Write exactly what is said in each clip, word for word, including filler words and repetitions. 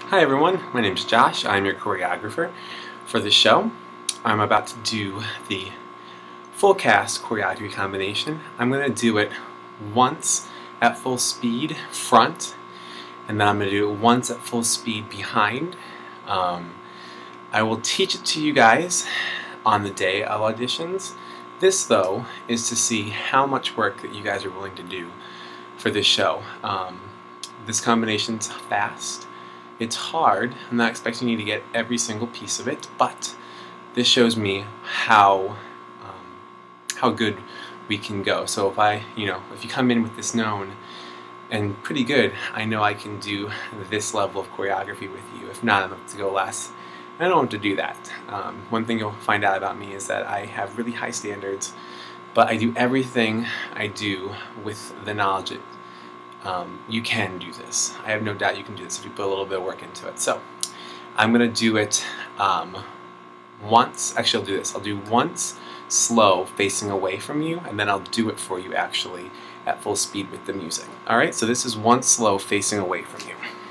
Hi everyone, my name is Josh. I'm your choreographer for the show. I'm about to do the full cast choreography combination. I'm going to do it once at full speed front, and then I'm going to do it once at full speed behind. Um, I will teach it to you guys on the day of auditions. This though is to see how much work that you guys are willing to do for this show. Um, this combination's fast. It's hard. I'm not expecting you to get every single piece of it, but this shows me how um, how good we can go. So if I, you know, if you come in with this known and pretty good, I know I can do this level of choreography with you. If not, I'm going to go less. And I don't have to do that. Um, one thing you'll find out about me is that I have really high standards, but I do everything I do with the knowledge that Um, you can do this. I have no doubt you can do this if you put a little bit of work into it. So I'm going to do it um, once. Actually, I'll do this. I'll do once slow facing away from you, and then I'll do it for you actually at full speed with the music. Alright, so this is once slow facing away from you.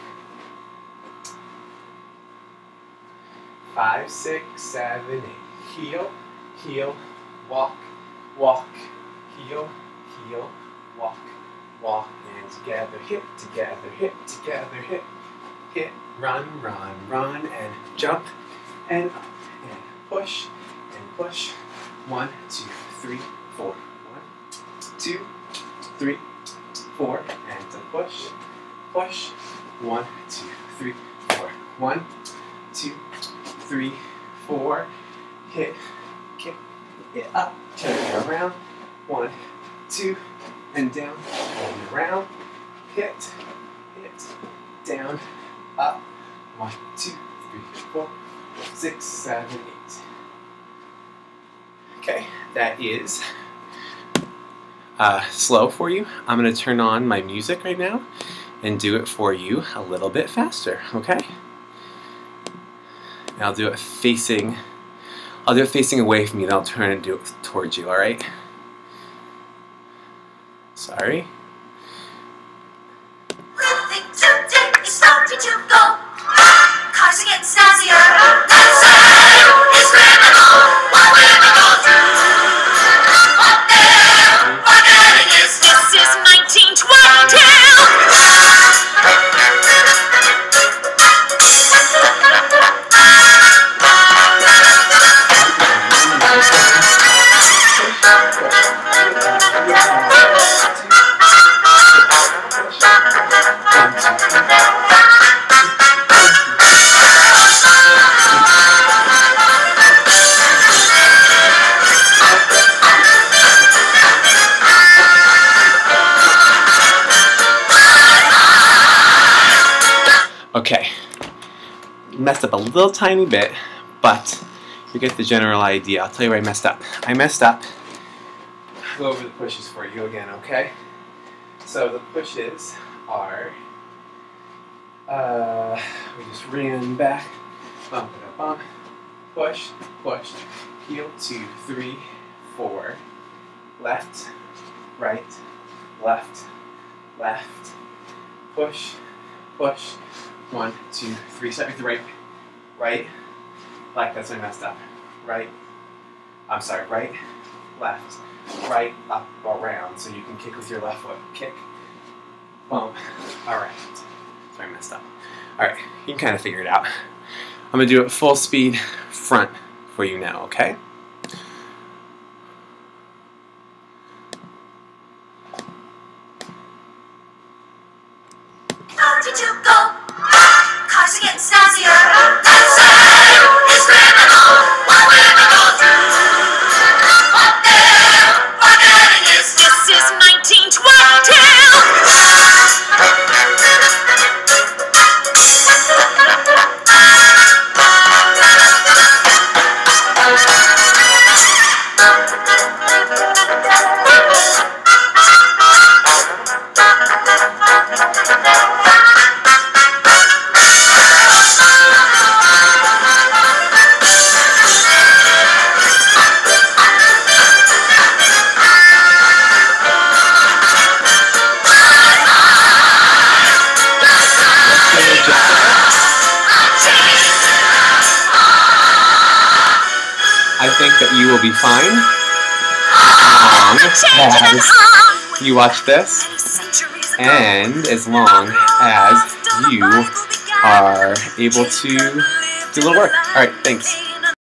Five, six, seven, eight. Heel, heel, walk, walk, heel, heel, walk, walk, and together, hip, together, hip, together, hip, hit, run, run, run, and jump, and up, and push, and push. One, two, three, four. One, two, three, four, and to push, push. One, two, three, four. One, two, three, four. Hit, kick it up, turn it around. One, two, and down, and around, hit, hit, down, up, one, two, three, four, six, seven, eight. Okay, that is uh, slow for you. I'm going to turn on my music right now and do it for you a little bit faster, okay? And I'll do it facing, I'll do it facing away from you, then I'll turn and do it towards you, alright? Sorry. Okay, messed up a little tiny bit, but you get the general idea. I'll tell you where I messed up. I messed up. I'll go over the pushes for you again, okay? So the pushes are, uh, we just ran back, bump it up, bump, push, push, heel, two, three, four, left, right, left, left, push, push. One, two, three, start with the right, right, like that's when I messed up, right, I'm sorry, right, left, right, up, around, so you can kick with your left foot, kick, bump, alright, sorry I messed up, alright, you can kind of figure it out. I'm going to do it full speed front for you now, okay? How did you go? Cars are getting snazzier. That sound is criminal. What will we go through? Up there, forgetting is this is nineteen twenty-two. I think that you will be fine as long as you watch this, and as long as you are able to do a little work. Alright, thanks.